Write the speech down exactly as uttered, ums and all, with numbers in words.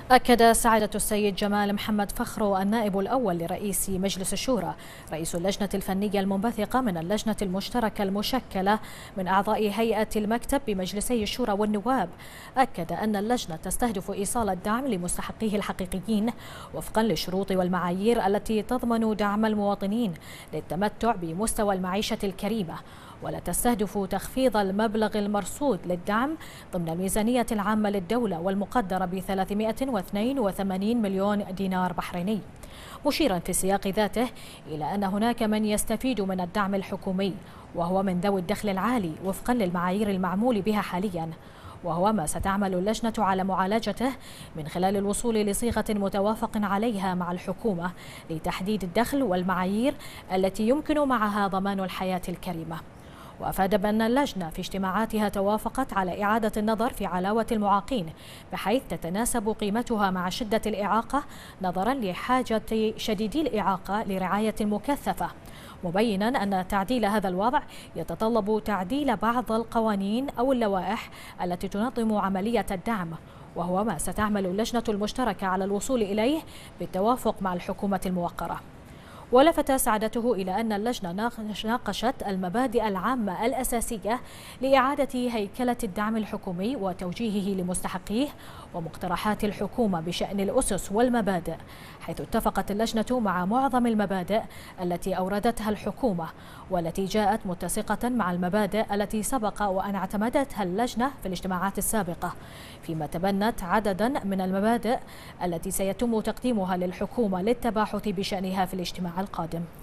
أكد سعادة السيد جمال محمد فخرو النائب الأول لرئيس مجلس الشورى رئيس اللجنة الفنية المنبثقة من اللجنة المشتركة المشكلة من أعضاء هيئة المكتب بمجلسي الشورى والنواب، أكد أن اللجنة تستهدف إيصال الدعم لمستحقيه الحقيقيين وفقا للشروط والمعايير التي تضمن دعم المواطنين للتمتع بمستوى المعيشة الكريمة، ولا تستهدف تخفيض المبلغ المرصود للدعم ضمن الميزانية العامة للدولة والمقدرة ب ثلاثمائة واثنين وثمانين مليون دينار بحريني، مشيرا في السياق ذاته إلى أن هناك من يستفيد من الدعم الحكومي وهو من ذوي الدخل العالي وفقا للمعايير المعمول بها حاليا، وهو ما ستعمل اللجنة على معالجته من خلال الوصول لصيغة متوافق عليها مع الحكومة لتحديد الدخل والمعايير التي يمكن معها ضمان الحياة الكريمة. وأفاد بأن اللجنة في اجتماعاتها توافقت على إعادة النظر في علاوة المعاقين بحيث تتناسب قيمتها مع شدة الإعاقة نظرا لحاجة شديدي الإعاقة لرعاية مكثفة، مبينا أن تعديل هذا الوضع يتطلب تعديل بعض القوانين أو اللوائح التي تنظم عملية الدعم، وهو ما ستعمل اللجنة المشتركة على الوصول إليه بالتوافق مع الحكومة الموقرة. ولفت سعادته إلى أن اللجنة ناقشت المبادئ العامة الأساسية لإعادة هيكلة الدعم الحكومي وتوجيهه لمستحقيه ومقترحات الحكومة بشأن الأسس والمبادئ، حيث اتفقت اللجنة مع معظم المبادئ التي أوردتها الحكومة والتي جاءت متسقة مع المبادئ التي سبق وأن اعتمدتها اللجنة في الاجتماعات السابقة، فيما تبنت عددا من المبادئ التي سيتم تقديمها للحكومة للتباحث بشأنها في الاجتماع القادم.